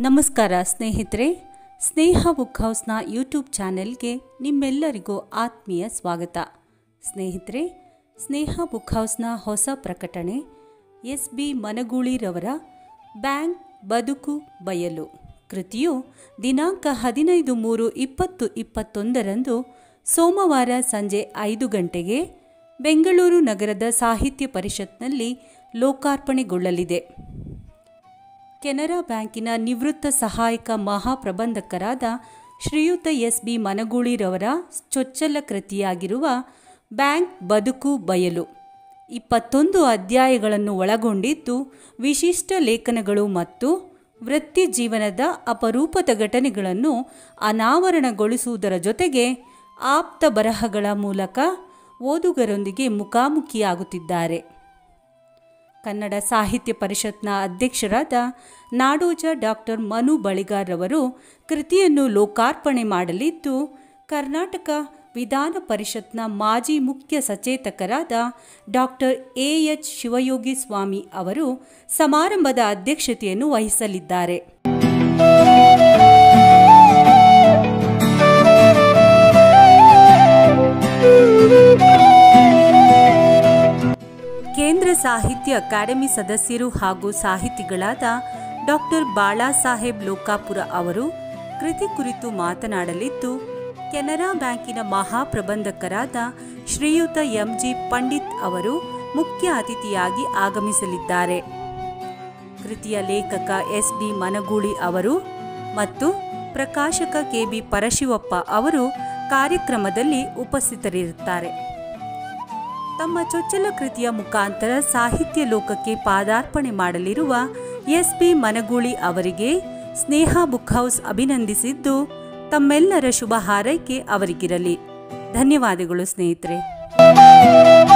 ನಮಸ್ಕಾರ ಸ್ನೇಹಿತರೆ, ಸ್ನೇಹ book ಹೌಸ್ನ YouTube ಚಾನೆಲ್ಗೆ ನಿಮ್ಮೆಲ್ಲರಿಗೂ ಆತ್ಮೀಯ ಸ್ವಾಗತ. ಸ್ನೇಹಿತರೆ, ಸ್ನೇಹ ಬುಕ್ ಹೌಸ್ನ ಹೊಸ ಪ್ರಕಟಣೆ ಎಸ್.ಬಿ. ಮನಗೂಳಿರವರ ಬ್ಯಾಂಕ್ ಬದುಕು ಬಯಲು ಕೃತಿಯು ದಿನಾಂಕ 15/3/2021 ಸೋಮವಾರ ಸಂಜೆ 5 ಗಂಟೆಗೆ ಬೆಂಗಳೂರು ನಗರದ ಸಾಹಿತ್ಯ ಪರಿಷತ್ನಲ್ಲಿ ಲೋಕಾರ್ಪಣೆಗೊಳ್ಳಲಿದೆ. ಕೆನರಾ ಬ್ಯಾಂಕಿನ ನಿವೃತ್ತ ಸಹಾಯಕ ಮಹಾಪ್ರಬಂಧಕರಾದ ಶ್ರೀಯುತ ಎಸ್.ಬಿ. ಮನಗೂಳಿರವರ ಚೊಚ್ಚಲ ಕೃತಿಯಾಗಿರುವ ಬ್ಯಾಂಕ್ ಬದುಕು ಬಯಲು 21 ಅಧ್ಯಾಯಗಳನ್ನು ಒಳಗೊಂಡಿದ್ದು, ವಿಶಿಷ್ಟ ಲೇಖನಗಳು ಮತ್ತು ವೃತ್ತಿ ಜೀವನದ ಅಪರೂಪದ ಘಟನೆಗಳನ್ನು ಅನಾವರಣಗೊಳಿಸುವುದರ ಜೊತೆಗೆ ಆಪ್ತ ಬರಹಗಳ ಮೂಲಕ ಓದುಗರೊಂದಿಗೆ ಮುಖಾಮುಖಿಯಾಗುತ್ತಿದ್ದಾರೆ. ಕನ್ನಡ ಸಾಹಿತ್ಯ ಪರಿಷತ್ನ ಅಧ್ಯಕ್ಷರಾದ ನಾಡೋಜ ಡಾಕ್ಟರ್ ಮನು ಬಳಿಗಾರ್ರವರು ಕೃತಿಯನ್ನು ಲೋಕಾರ್ಪಣೆ ಮಾಡಲಿದ್ದು, ಕರ್ನಾಟಕ ವಿಧಾನ ಪರಿಷತ್ನ ಮಾಜಿ ಮುಖ್ಯ ಸಚೇತಕರಾದ ಡಾಕ್ಟರ್ ಎ.ಎಚ್. ಶಿವಯೋಗಿ ಸ್ವಾಮಿ ಅವರು ಸಮಾರಂಭದ ಅಧ್ಯಕ್ಷತೆಯನ್ನು ವಹಿಸಲಿದ್ದಾರೆ. ಕೇಂದ್ರ ಸಾಹಿತ್ಯ ಅಕಾಡೆಮಿ ಸದಸ್ಯರು ಹಾಗೂ ಸಾಹಿತಿಗಳಾದ ಡಾಕ್ಟರ್ ಬಾಳಾಸಾಹೇಬ್ ಲೋಕಾಪುರ ಅವರು ಕೃತಿ ಕುರಿತು ಮಾತನಾಡಲಿದ್ದು, ಕೆನರಾ ಬ್ಯಾಂಕಿನ ಮಹಾಪ್ರಬಂಧಕರಾದ ಶ್ರೀಯುತ ಎಂ.ಜಿ. ಪಂಡಿತ್ ಅವರು ಮುಖ್ಯ ಅತಿಥಿಯಾಗಿ ಆಗಮಿಸಲಿದ್ದಾರೆ. ಕೃತಿಯ ಲೇಖಕ ಎಸ್.ಬಿ. ಮನಗೂಳಿ ಅವರು ಮತ್ತು ಪ್ರಕಾಶಕ ಕೆ.ಬಿ. ಪರಶಿವಪ್ಪ ಅವರು ಕಾರ್ಯಕ್ರಮದಲ್ಲಿ ಉಪಸ್ಥಿತರಿರುತ್ತಾರೆ. ತಮ್ಮ ಚೊಚ್ಚಲ ಕೃತಿಯ ಮುಖಾಂತರ ಸಾಹಿತ್ಯ ಲೋಕಕ್ಕೆ ಪಾದಾರ್ಪಣೆ ಮಾಡಲಿರುವ ಎಸ್.ಬಿ. ಮನಗೂಳಿ ಅವರಿಗೆ ಸ್ನೇಹ ಬುಕ್ ಹೌಸ್ ಅಭಿನಂದಿಸಿದ್ದು, ತಮ್ಮೆಲ್ಲರ ಶುಭ ಹಾರೈಕೆ ಅವರಿಗಿರಲಿ. ಧನ್ಯವಾದಗಳು ಸ್ನೇಹಿತರೆ.